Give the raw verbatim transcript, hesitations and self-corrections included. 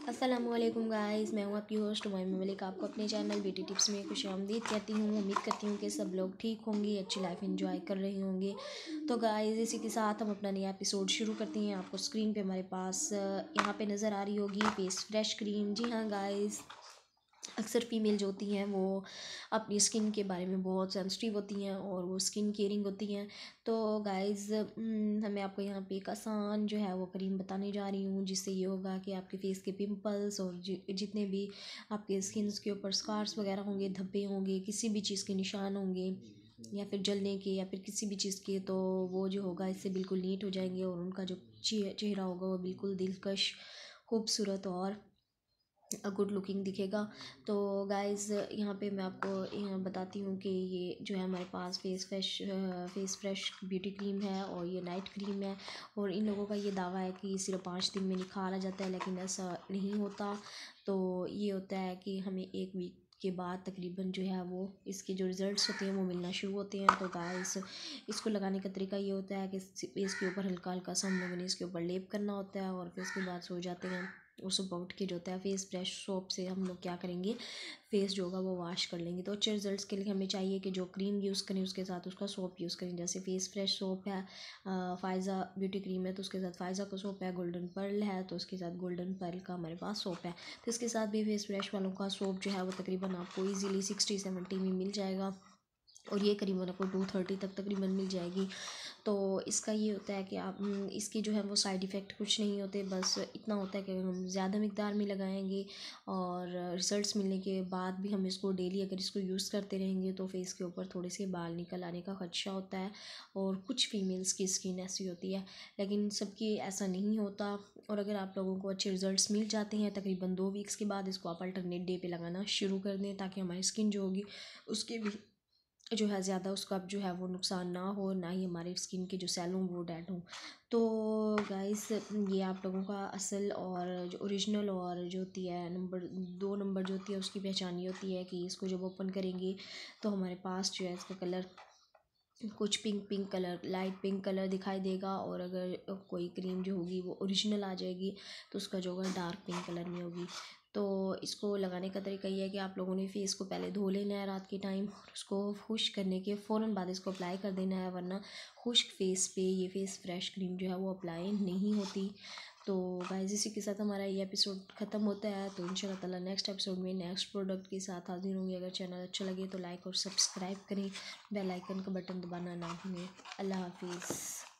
अस्सलामुअलैकुम गाइस, मैं हूँ आपकी होस्ट उमैमा मलिक। आपको अपने चैनल ब्यूटी टिप्स में खुशामदीद कहती हूँ। उम्मीद करती हूँ कि सब लोग ठीक होंगे, अच्छी लाइफ एंजॉय कर रहे होंगे। तो गाइस, इसी के साथ हम अपना नया एपिसोड शुरू करते हैं। आपको स्क्रीन पे हमारे पास यहाँ पे नज़र आ रही होगी फेस फ्रेश क्रीम। जी हाँ गाइस, अक्सर फीमेल जो होती हैं वो अपनी स्किन के बारे में बहुत सेंसिटिव होती हैं और वो स्किन केयरिंग होती हैं। तो गाइस, हमें आपको यहाँ पे एक आसान जो है वो क्रीम बताने जा रही हूँ, जिससे ये होगा कि आपके फेस के पिंपल्स और जि, जितने भी आपके स्किन के ऊपर स्कार्स वगैरह होंगे, धब्बे होंगे, किसी भी चीज़ के निशान होंगे या फिर जलने के या फिर किसी भी चीज़ के, तो वो जो होगा इससे बिल्कुल नीट हो जाएंगे और उनका जो चेहरा होगा वो बिल्कुल दिलकश, खूबसूरत और गुड लुकिंग दिखेगा। तो गाइस, यहाँ पे मैं आपको यहाँ बताती हूँ कि ये जो है हमारे पास face fresh face fresh beauty cream है और ये नाइट क्रीम है। और इन लोगों का ये दावा है कि सिर्फ पाँच दिन में निखार आ जाता है, लेकिन ऐसा नहीं होता। तो ये होता है कि हमें एक वीक के बाद तकरीबन जो है वो इसके जो रिज़ल्ट्स होते हैं वो मिलना शुरू होते हैं। तो गाइस, इसको लगाने का तरीका ये होता है कि इसके ऊपर हल्का हल्का सा हम लोगों ने इसके ऊपर लेप करना होता है और फिर इसके बाद सो जाते हैं। और सुबह उठ के जो होता है फेस फ्रेश सोप से हम लोग क्या करेंगे, फेस जो होगा वो वॉश कर लेंगे। तो अच्छे रिजल्ट्स के लिए हमें चाहिए कि जो क्रीम यूज़ करें उसके साथ उसका सोप यूज़ करें। जैसे फेस फ्रेश सोप है, फ़ायज़ा ब्यूटी क्रीम है तो उसके साथ फ़ायज़ा का सोप है, गोल्डन पर्ल है तो उसके साथ गोल्डन पर्ल का हमारे पास सोप है। तो इसके साथ भी फेस फ्रेश वालों का सोप जो है वो तकरीबन आपको ईज़िली सिक्सटी सेवेंटी में मिल जाएगा और ये करीबन आपको टू थर्टी तक तकरीबन मिल जाएगी। तो इसका ये होता है कि आप इसके जो है वो साइड इफ़ेक्ट कुछ नहीं होते, बस इतना होता है कि अगर हम ज़्यादा मिकदार में लगाएंगे और रिजल्ट्स मिलने के बाद भी हम इसको डेली अगर इसको यूज़ करते रहेंगे तो फेस के ऊपर थोड़े से बाल निकल आने का खदशा होता है। और कुछ फीमेल्स की स्किन ऐसी होती है, लेकिन सबकी ऐसा नहीं होता। और अगर आप लोगों को अच्छे रिजल्ट्स मिल जाते हैं तकरीबन दो वीक्स के बाद, इसको आप अल्टरनेट डे पे लगाना शुरू कर दें ताकि हमारी स्किन जो होगी उसके भी जो है ज़्यादा उसका जो है वो नुकसान ना हो, ना ही हमारे स्किन के जो सेल हों वो डेड हों। तो गाइस, ये आप लोगों का असल और जो ओरिजिनल और जो होती है नंबर दो नंबर जो होती है उसकी पहचान ये होती है कि इसको जब ओपन करेंगे तो हमारे पास जो है इसका कलर कुछ pink pink colour, light pink colour दिखाई देगा। और अगर कोई क्रीम जो होगी वो ओरिजिनल आ जाएगी तो उसका जो होगा डार्क पिंक कलर में होगी। तो इसको लगाने का तरीका ये है कि आप लोगों ने फेस को पहले धो लेना है रात के टाइम, और उसको खुश्क करने के फ़ौरन बाद इसको अप्लाई कर देना है, वरना खुश्क फेस पे ये फेस फ्रेश क्रीम जो है वो अप्लाई नहीं होती। तो गाइस, इसी के साथ हमारा ये एपिसोड ख़त्म होता है। तो इंशाल्लाह ताला नेक्स्ट एपिसोड में नेक्स्ट प्रोडक्ट के साथ हाजिर होंगे। अगर चैनल अच्छा लगे तो लाइक और सब्सक्राइब करें, बेल आइकन का बटन दबाना ना भूलें। अल्लाह हाफिज़।